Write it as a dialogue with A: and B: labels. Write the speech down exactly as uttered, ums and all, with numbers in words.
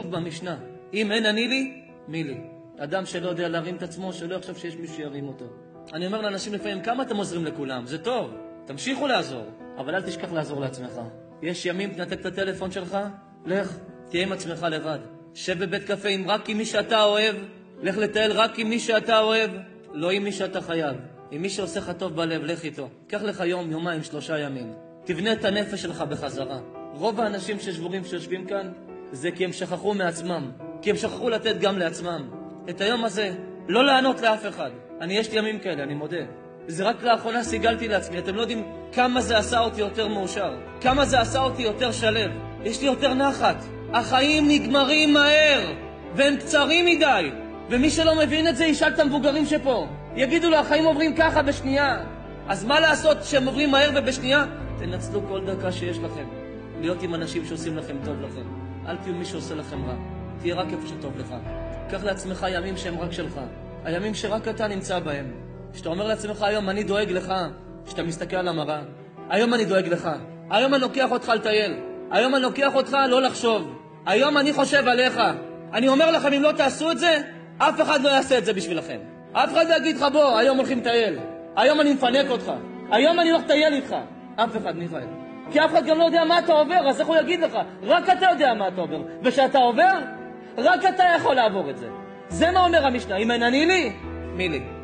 A: כתוב במשנה, אם אין אני לי, מי לי? אדם שלא יודע להרים את עצמו, שלא יחשוב שיש מישהו שירים אותו. אני אומר לאנשים לפעמים, כמה אתם עוזרים לכולם? זה טוב, תמשיכו לעזור, אבל אל תשכח לעזור לעצמך. יש ימים, תנתק את הטלפון שלך, לך, תהיה עם עצמך לבד. שב בבית קפה עם רק עם מי שאתה אוהב, לך לטייל רק עם מי שאתה אוהב, לא עם מי שאתה חייב. עם מי שעושה לך טוב בלב, לך איתו. קח לך יום, יומיים, שלושה ימים. תבנה את הנפש שלך בחזרה. רוב האנשים ששבורים שיושבים כאן, זה כי הם שכחו מעצמם. כי הם שכחו לתת גם לעצמם. את היום הזה, לא לענות לאף אחד. אני, יש לי ימים כאלה, אני מודה. זה רק לאחרונה סיגלתי לעצמי. אתם לא יודעים כמה זה עשה אותי יותר מאושר. כמה זה עשה אותי יותר שלב. יש לי יותר נחת. החיים נגמרים מהר, והם קצרים מדי. ומי שלא מבין את זה, ישאל את המבוגרים שפה. יגידו לו, החיים עוברים ככה בשנייה. אז מה לעשות שהם עוברים מהר ובשנייה? תנצלו כל דקה שיש לכם. להיות עם אנשים שעושים לכם טוב לכם. אל תהיו מי שעושה לכם רע. תהיה רק איפה שטוב לך. קח לעצמך ימים שהם רק שלך. הימים שרק אתה נמצא בהם. שאתה אומר לעצמך היום, אני דואג לך. שאתה מסתכל על המראה. היום אני דואג לך. היום אני לוקח אותך לטייל. היום אני לוקח אותך לא לחשוב. היום אני חושב עליך. אני אומר לכם, אם לא תעשו את זה, אף אחד לא יעשה את זה בשבילכם. אף אחד לא יגיד לך, בוא, היום הולכים לטייל. היום אני מפנק אותך. היום אני הולך לטייל איתך. אף אחד, מיכאל. כי אף אחד גם לא יודע מה אתה עובר, אז איך הוא יגיד לך? רק אתה יודע מה אתה עובר. ושאתה עובר, רק אתה יכול לעבור את זה. זה מה אומר המשנה. אם אין אני לי, מי לי?